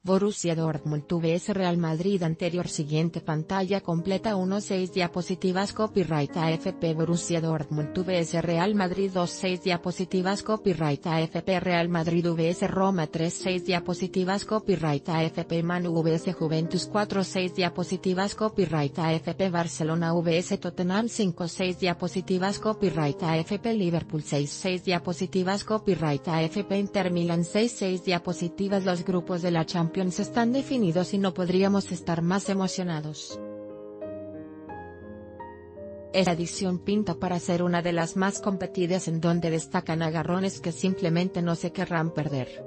Borussia Dortmund vs Real Madrid anterior. Siguiente pantalla completa 1:6 diapositivas copyright AFP Borussia Dortmund vs Real Madrid 2:6 diapositivas copyright AFP Real Madrid vs Roma 3:6 diapositivas copyright AFP Manu vs Juventus 4:6 diapositivas copyright AFP Barcelona vs Tottenham 5:6 diapositivas copyright AFP Liverpool 6:6 diapositivas copyright AFP Inter Milan 6:6 diapositivas. Los grupos de la Champions están definidos y no podríamos estar más emocionados. Esta edición pinta para ser una de las más competidas, en donde destacan agarrones que simplemente no se querrán perder.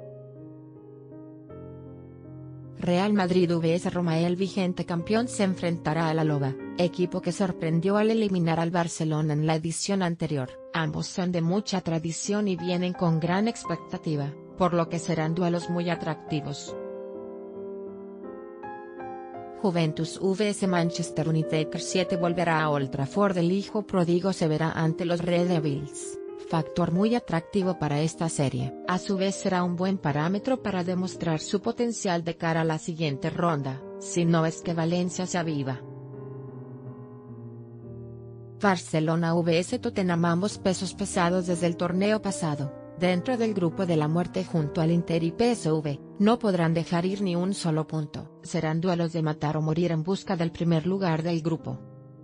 Real Madrid vs Roma. El vigente campeón se enfrentará a la Loba, equipo que sorprendió al eliminar al Barcelona en la edición anterior. Ambos son de mucha tradición y vienen con gran expectativa, por lo que serán duelos muy atractivos. Juventus vs Manchester United 7 volverá a Old Trafford. El hijo pródigo se verá ante los Red Devils, factor muy atractivo para esta serie. A su vez será un buen parámetro para demostrar su potencial de cara a la siguiente ronda, si no es que Valencia se aviva. Barcelona vs Tottenham. Ambos pesos pesados desde el torneo pasado, dentro del grupo de la muerte junto al Inter y PSV, no podrán dejar ir ni un solo punto. Serán duelos de matar o morir en busca del primer lugar del grupo.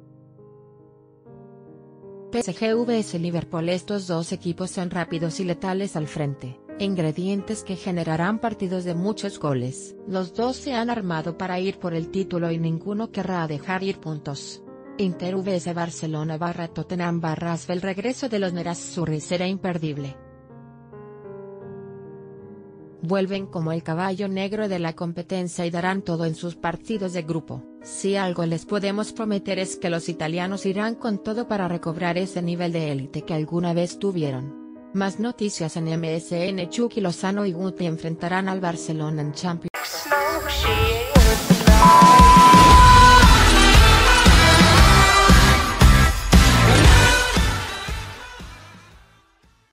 PSG vs Liverpool. Estos dos equipos son rápidos y letales al frente, ingredientes que generarán partidos de muchos goles. Los dos se han armado para ir por el título y ninguno querrá dejar ir puntos. Inter vs Barcelona / Tottenham / Asbel. El regreso de los Nerazzurri será imperdible. Vuelven como el caballo negro de la competencia y darán todo en sus partidos de grupo. Si algo les podemos prometer es que los italianos irán con todo para recobrar ese nivel de élite que alguna vez tuvieron. Más noticias en MSN. Chucky Lozano y Guti enfrentarán al Barcelona en Champions.